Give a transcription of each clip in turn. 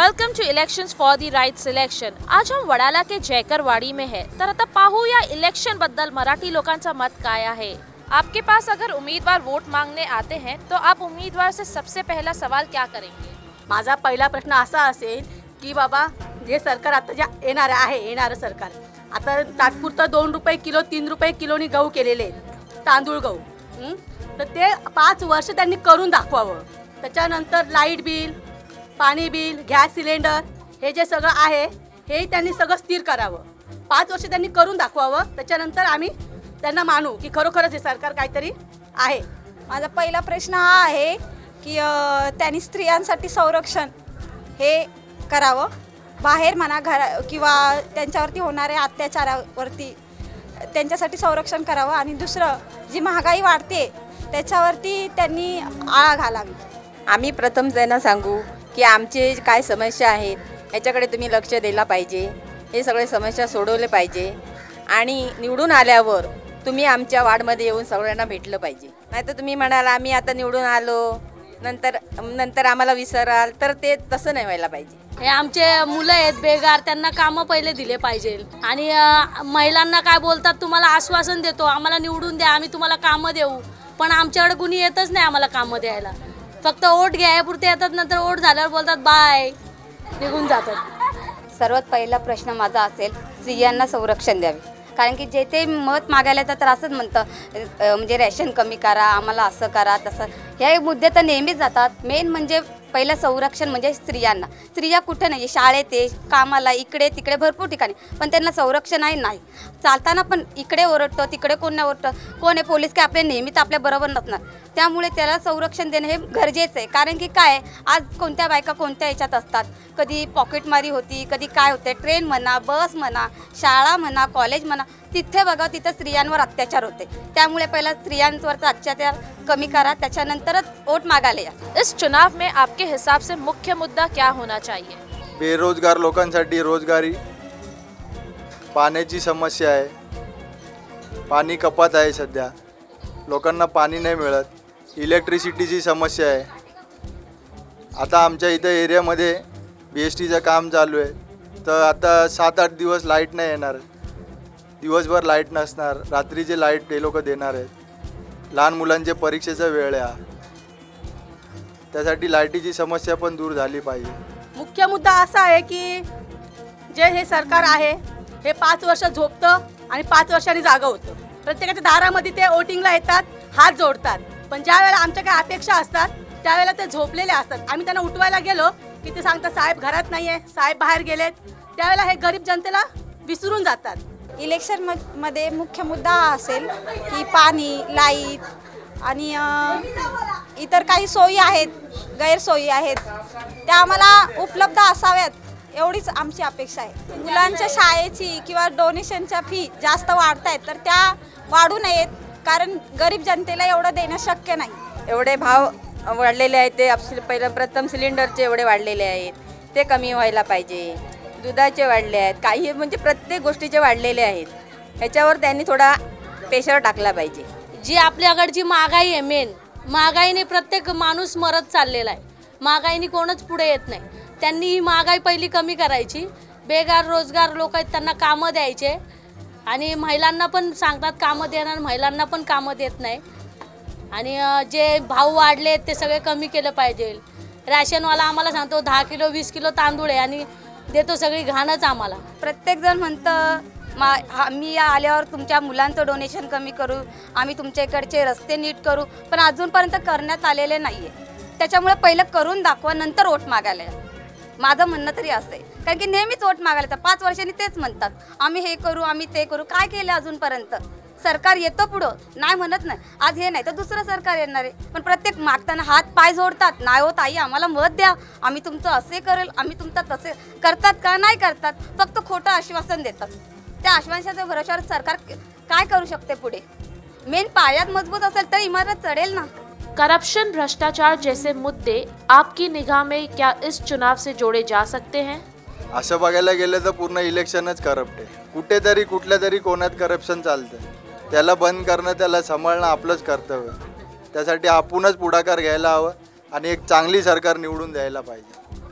Welcome to elections for the right selection. आज हम वडाला के जयकरवाडी में है। तर आता पाहूया इलेक्शन बद्दल मराठी लोकांचा मत काय आहे। आपके पास अगर उम्मीदवार वोट मांगने आते हैं तो आप उम्मीदवार से सबसे पहला सवाल क्या करेंगे? माझा पहिला प्रश्न असा असेल की बाबा जे सरकार आता जे येणारं सरकार आता तात्पुरतं 2 रुपये किलो 3 रुपये किलोनी गहू केलेले आहेत, तांदूळ गहू, तर ते 5 वर्ष त्यांनी करून दाखवावं। त्याच्यानंतर लाईट बिल, पाणी बिल, गॅस सिलेंडर हे जे सगळं आहे हे त्यांनी सगळं स्थिर करावं। 5 वर्ष त्यांनी करून दाखवावं, त्याच्यानंतर आम्ही त्यांना मानू की खरोखरच हे सरकार काहीतरी आहे। माझा पहिला प्रश्न हा आहे की त्यांनी स्त्रियांसाठी संरक्षण हे करावं, बाहेर म्हणा घर किंवा त्यांच्यावरती होणाऱ्या अत्याचारावरती त्यांच्यासाठी संरक्षण करावं। आणि दुसरं जी महागाई वाढते त्याच्यावरती त्यांनी आळा घालावी। आम्ही प्रथम त्यांना सांगू की आमचे काय समस्या आहेत याच्याकडे तुम्ही लक्ष द्यायला पाहिजे, हे सगळे समस्या सोडवले पाहिजे आणि निवडून आल्यावर तुम्ही आमच्या वार्डमध्ये येऊन सगळ्यांना भेटलं पाहिजे। नाहीतर तुम्ही म्हणाल आम्ही आता निवडून आलो नंतर आम्हाला विसराल, तर ते तसं नाही व्हायला पाहिजे। हे आमचे मुलं आहेत बेगार, त्यांना कामं पहिले दिले पाहिजे। आणि महिलांना काय बोलतात, तुम्हाला आश्वासन देतो आम्हाला निवडून द्या, आम्ही तुम्हाला कामं देऊ, पण आमच्याकडे कुणी येतच नाही आम्हाला कामं द्यायला। फक्त वोट घ्यायपुरते येतात, नंतर वोट झाल्यावर बोलतात बाय, निघून जातात। सर्वात पहिला प्रश्न माझा असेल स्त्रियांना संरक्षण द्यावे, कारण की जे ते मत मागायला तर असंच म्हणतं म्हणजे रेशन कमी करा, आम्हाला असं करा तसं, हे मुद्दे तर नेहमीच जातात। मेन म्हणजे पहिलं संरक्षण म्हणजे स्त्रिया कुठे नाही, शाळेत आहे, कामाला, इकडे तिकडे भरपूर ठिकाणी, पण त्यांना संरक्षण नाही। चालताना पण इकडे ओरडतो तिकडे कोण नाही ओरडतं, कोण आहे पोलीस काय आपले नेहमीच आपल्या बरोबर नसणार, त्यामुळे त्याला संरक्षण देणं हे गरजेचं आहे। कारण की काय आज कोणत्या बायका कोणत्या याच्यात असतात, कधी पॉकेटमारी होती, कधी काय होते, ट्रेन म्हणा, बस म्हणा, शाळा म्हणा, कॉलेज म्हणा, तिथे बघा तिथं स्त्रियांवर अत्याचार होते, त्यामुळे पहिला स्त्रियांवरचा अत्याचार कमी करा, त्याच्यानंतरच वोट मागायला या। इस चुनाव में आपके हिसाब से मुख्य मुद्दा क्या होना चाहिए? बेरोजगार लोकांसाठी रोजगारी, पाण्याची समस्या आहे, पाणी कपात आहे, सध्या लोकांना पाणी नाही मिळत, इलेक्ट्रिसिटीची समस्या आहे। आता आमच्या इथं एरियामध्ये BSTचं काम चालू आहे, तर आता 7-8 दिवस लाईट नाही येणार, दिवसभर लाईट नसणार, रात्रीचे लाईट ते लोक देणार आहेत। लहान मुलांचे परीक्षेचा वेळ आहे, त्यासाठी लाईटीची समस्या पण दूर झाली पाहिजे। मुख्य मुद्दा असा आहे की जे हे सरकार आहे हे 5 वर्ष झोपतं आणि 5 वर्षांनी जागा होतं। प्रत्येकाच्या दारामध्ये ते वोटिंगला येतात, हात जोडतात, पण ज्या वेळेला आमच्या काही अपेक्षा असतात त्यावेळेला ते झोपलेले असतात। आम्ही त्यांना उठवायला गेलो की ते सांगतात साहेब घरात नाही आहे, साहेब बाहेर गेलेत, त्यावेळेला हे गरीब जनतेला विसरून जातात। इलेक्शन मध्ये मुख्य मुद्दा हा असेल की पाणी, लाईट आणि इतर काही सोयी आहेत, गैरसोयी आहेत, त्या आम्हाला उपलब्ध असाव्यात, एवढीच आमची अपेक्षा आहे। मुलांच्या शाळेची किंवा डोनेशनच्या फी जास्त वाढत आहेत, तर त्या वाढू नयेत, कारण गरीब जनतेला एवढं देणं शक्य नाही। एवढे भाव वाढलेले आहेत, ते प्रथम सिलेंडरचे एवढे वाढलेले आहेत, ते कमी व्हायला पाहिजे। दुधाचे वाढले आहेत, काही म्हणजे प्रत्येक गोष्टीचे वाढलेले आहेत, ह्याच्यावर त्यांनी थोडा प्रेशर टाकला पाहिजे। जी आपल्याकडची महागाई आहे, मेन महागाईने प्रत्येक माणूस मरत चाललेला आहे, महागाईने कोणच पुढे येत नाही। त्यांनी ही महागाई पहिली कमी करायची, बेगार रोजगार लोक आहेत त्यांना कामं द्यायचे, आणि महिलांना पण सांगतात कामं देणार, महिलांना पण कामं देत नाही। आणि जे भाव वाढले ते सगळे कमी केलं पाहिजे। रॅशनवाला आम्हाला सांगतो 10 किलो 20 किलो तांदूळ आहे आणि देतो सगळी घाणच आम्हाला। प्रत्येकजण म्हणतं आम्ही आल्यावर तुमच्या मुलांचं डोनेशन कमी करू, आम्ही तुमच्या इकडचे रस्ते नीट करू, पण अजूनपर्यंत करण्यात आलेले नाही आहे। त्याच्यामुळे पहिलं करून दाखवा, नंतर वोट मागायला या, माझं म्हणणं तरी असं आहे। कारण की नेहमीच वोट मागायला तर 5 वर्षांनी तेच म्हणतात आम्ही हे करू, आम्ही ते करू, काय केलं अजूनपर्यंत? सरकार येतं पुढं, नाही म्हणत नाही, आज हे नाही तर दुसरं सरकार येणार आहे, पण प्रत्येक मागताना हात पाय जोडतात, नाही हो ताई आम्हाला मत द्या, आम्ही तुमचं असे करेल, आम्ही तुमचं तसे करतात का? नाही करतात, फक्त खोटं आश्वासन देतात। त्या आश्वासनाच्या भरोश्यावर सरकार काय करू शकते पुढे? मेन पायात मजबूत असेल तर इमारत चढेल ना। करप्शन, भ्रष्टाचार जैसे मुद्दे आपकी निगाह में क्या इस चुनाव से जोड़े जा सकते हैं? असं बघायला गेलं तर पूर्ण इलेक्शनच करप्ट आहे, कुठेतरी कुठल्या तरी कोणात करप्शन चालतं, त्याला बंद करणं, त्याला सांभाळणं आपलंच कर्तव्य। त्यासाठी आपणच पुढाकार घ्यायला हवं आणि एक चांगली सरकार निवडून द्यायला पाहिजे।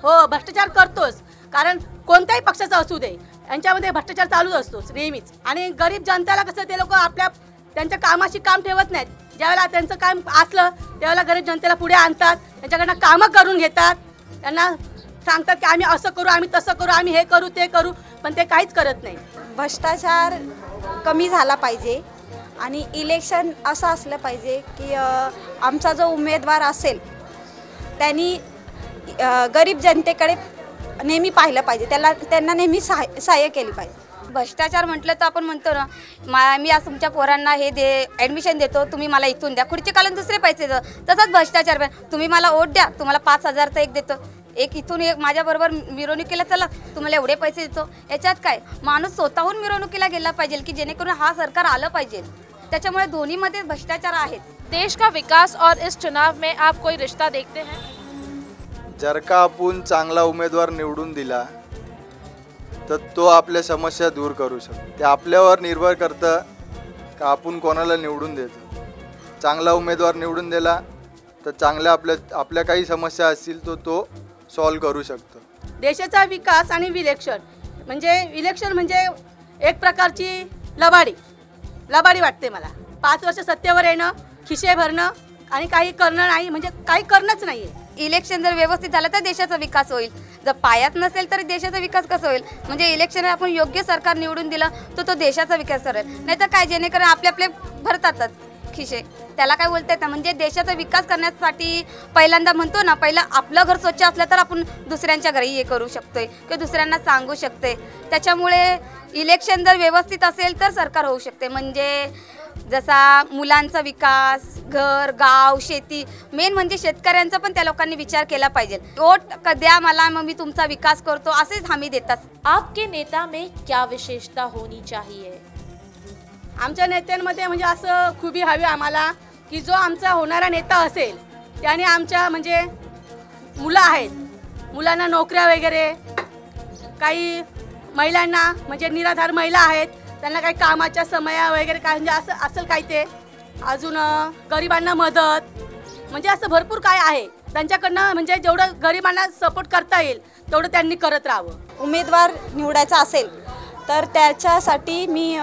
हो, भ्रष्टाचार करतोच. कारण कोणत्याही पक्षाचा असू दे, यांच्यामध्ये भ्रष्टाचार चालूच असतोच नेहमीच. आणि गरीब जनतेला कसं ते लोक त्यांच्या कामाशी काम ठेवत नाहीत. ज्यावेळेला त्यांचं काम असलं त्यावेळेला गरीब जनतेला पुढे आणतात, त्यांच्याकडनं कामं करून घेतात, त्यांना सांगतात की आम्ही असं करू, आम्ही तसं करू, आम्ही हे करू ते करू, पण ते काहीच करत नाही. भ्रष्टाचार कमी झाला पाहिजे आणि इलेक्शन असं असलं पाहिजे की आमचा जो उमेदवार असेल त्यांनी गरीब जनतेकडे नेहमी पाहिलं पाहिजे, त्यांना नेहमी सहाय्य केली पाहिजे. भ्रष्टाचार म्हटलं तर आपण म्हणतो ना, मी आज तुमच्या पोरांना ॲडमिशन देतो, तुम्ही मला इथून द्या, खुर्ची काढून दुसरे पैसे देतो. तसंच भ्रष्टाचार, तुम्ही मला वोट द्या, तुम्हाला 5,000चं एक देतो, एक इथून एक माझ्याबरोबर मिरवणुकीला चला, तुम्हाला एवढे पैसे देतो. याच्यात काय, माणूस स्वतःहून मिरवणुकीला गेला पाहिजे की जेणेकरून हा सरकार आलं पाहिजे. त्याच्यामुळे दोन्हीमध्ये भ्रष्टाचार आहेत. देश का विकास और इस चुनाव में आप कोई रिश्ता देखते हैं? जर का आपण चांगला उमेदवार निवडून दिला तर तो आपल्या समस्या दूर करू शकतो. ते आपल्यावर निर्भर करतं का आपण कोणाला निवडून देतो. चांगला उमेदवार निवडून दिला तर चांगल्या आपल्या काही समस्या असतील तो सॉल्व करू शकतो. देशाचा विकास आणि इलेक्शन म्हणजे एक प्रकारची लबाडी वाटते मला. 5 वर्ष सत्तेवर येणं, खिशे भरणं आणि काही करणं नाही, म्हणजे काही करणंच नाही आहे. इलेक्शन जर व्यवस्थित झालं तर देशाचा विकास होईल. जर पायात नसेल तर देशाचा विकास कसा होईल. म्हणजे इलेक्शन आपण योग्य सरकार निवडून दिलं तर तो देशाचा विकास करेल. नाही तर काय, जेणेकरून आपले भरतातच खिशे, त्याला काय बोलता येतं. म्हणजे देशाचा विकास करण्यासाठी पहिल्यांदा म्हणतो ना, पहिलं आपलं घर स्वच्छ असलं तर आपण दुसऱ्यांच्या घरी हे करू शकतोय किंवा दुसऱ्यांना सांगू शकते. त्याच्यामुळे इलेक्शन जर व्यवस्थित असेल तर सरकार होऊ शकते. म्हणजे जसा मुलांचा विकास, घर, गाव, शेती, मेन म्हणजे शेतकऱ्यांचा पण त्या लोकांनी विचार केला पाहिजे. वोट द्या मला, मग मी तुमचा विकास करतो, असेच हमी देतात. आपके नेता में क्या विशेषता होनी चाहिए? आमच्या नेत्यांमध्ये म्हणजे असं खूबी हवी आम्हाला की जो आमचा होणारा नेता असेल त्याने आमच्या म्हणजे मुलं आहेत, मुलांना नोकऱ्या वगैरे, काही महिलांना म्हणजे निराधार महिला आहेत त्यांना काही कामाच्या समया वगैरे काय म्हणजे असं असेल काही, ते अजून गरिबांना मदत, म्हणजे असं भरपूर काय आहे त्यांच्याकडनं. म्हणजे जेवढं गरिबांना सपोर्ट करता येईल तेवढं त्यांनी करत राहावं. उमेदवार निवडायचा असेल तर त्याच्यासाठी मी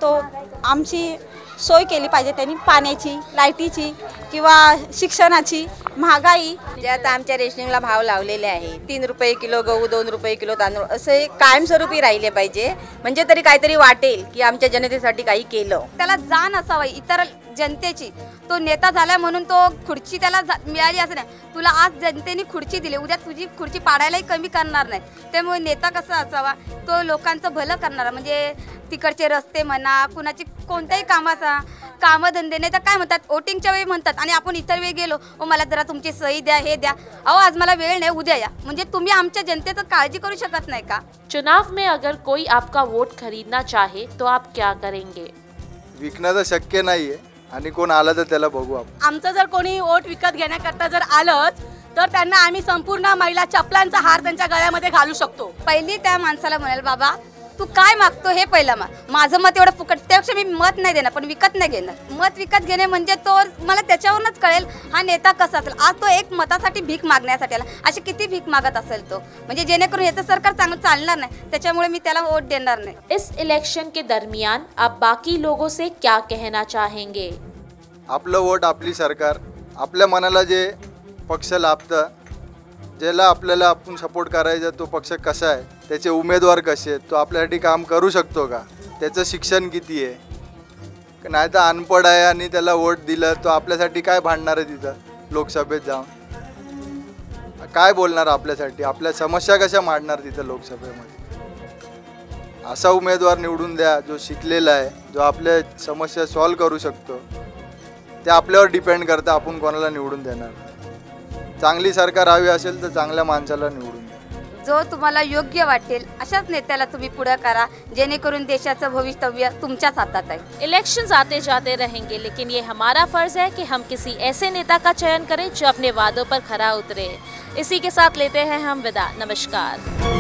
आमची सोय केली पाहिजे त्यांनी, पाण्याची, लाईटीची किंवा शिक्षणाची. महागाई जे आता आमच्या रेशनिंगला भाव लावलेले आहे, 3 रुपये किलो गहू, 2 रुपये किलो तांदूळ, असे कायमस्वरूपी राहिले पाहिजे. म्हणजे तरी काहीतरी वाटेल की आमच्या जनतेसाठी काही केलं. त्याला जाण असावी इतर जनतेची. तो नेता झाला म्हणून तो खुर्ची त्याला मिळाली असं नाही. तुला आज जनतेने खुर्ची दिली, उद्या तुझी खुर्ची पाडायलाही कमी करणार नाही. त्यामुळे नेता कसा असावा, तो लोकांचं भलं करणारा. म्हणजे तिकडचे रस्ते म्हणा, कुणाची कोणत्याही कामाचा कामधंदे, नाही तर काय म्हणतात वोटिंगच्या वेळी म्हणतात आणि आपण इतर वेळी गेलो, मला जरा तुमची सही द्या, हे द्या, अहो आज मला वेळ नाही, उद्या या. म्हणजे तुम्ही आमच्या जनतेचं काळजी करू शकत नाही का? चुनाव में अगर कोई आपका वोट खरीदना चाहे तो आप क्या करेंगे? विकणं तर शक्य नाही आहे आणि कोण आला तर त्याला बघू आपण. आमचं जर कोणी वोट विकत घेण्याकरता जर आलंच तर त्यांना आम्ही संपूर्ण महिला चपलांचा हार त्यांच्या गळ्यामध्ये घालू शकतो. पहिली त्या माणसाला म्हणाल, बाबा तू काय मागतो हे पहिलं माझं मत एवढं फुकट, त्यापेक्षा मी मत नाही देणार पण विकत नाही घेणार. मत विकत घेणे म्हणजे तो मला त्याच्यावरूनच कळेल हा नेता कसा असेल. आज तो एक मतासाठी भीक मागण्यासाठी आला, अशी किती भीक मागत असेल तो, म्हणजे जेणेकरून याचं सरकार चांगलं चालणार नाही. त्याच्यामुळे मी त्याला वोट देणार नाही. इस इलेक्शन के दरमियान आप बाकी लोगों से क्या कहना चाहेंगे? आपलं वोट, आपली सरकार, आपल्या मनाला जे पक्ष लाभतं, ज्याला आपल्याला आपण सपोर्ट करायचा तो पक्ष कसा आहे, त्याचे उमेदवार कसे आहेत, तो आपल्यासाठी काम करू शकतो का, त्याचं शिक्षण किती आहे, नाही तर अनपढ आहे आणि त्याला वोट दिलं तो आपल्यासाठी काय भांडणार आहे तिथं लोकसभेत जाऊन, काय बोलणार आपल्यासाठी, आपल्या समस्या कशा मांडणार तिथं लोकसभेमध्ये. असा उमेदवार निवडून द्या जो शिकलेला आहे, जो आपल्या समस्या सॉल्व करू शकतो. ते आपल्यावर डिपेंड करतं आपण कोणाला निवडून देणार. चांगली सरकार हवी असेल तर चांगल्या माणसाला निवडून द्या. जो तुम्हाला योग्य वाटेल अशाच नेत्याला तुम्ही पुढे करा, जेणेकरून देशाचं भवितव्य तुमच्याच हातात आहे. इलेक्शंस आते जाते रहेंगे, लेकिन ये हमारा फर्ज है कि हम किसी ऐसे नेता का चयन करें जो अपने वादों पर खरा उतरे. इसी के साथ लेते हैं हम विदा. नमस्कार.